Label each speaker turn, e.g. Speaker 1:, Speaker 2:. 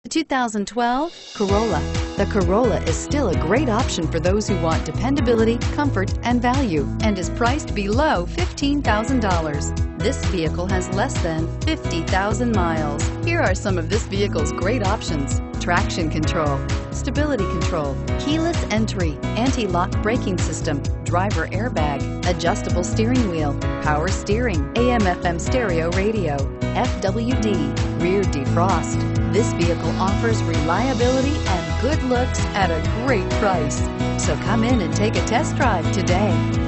Speaker 1: 2012 Corolla. The Corolla is still a great option for those who want dependability, comfort, and value, and is priced below $15,000. This vehicle has less than 50,000 miles. Here are some of this vehicle's great options: traction control, stability control, keyless entry, anti-lock braking system, driver airbag, adjustable steering wheel, power steering, AM/FM stereo radio, FWD, rear defrost. This vehicle offers reliability and good looks at a great price. So come in and take a test drive today.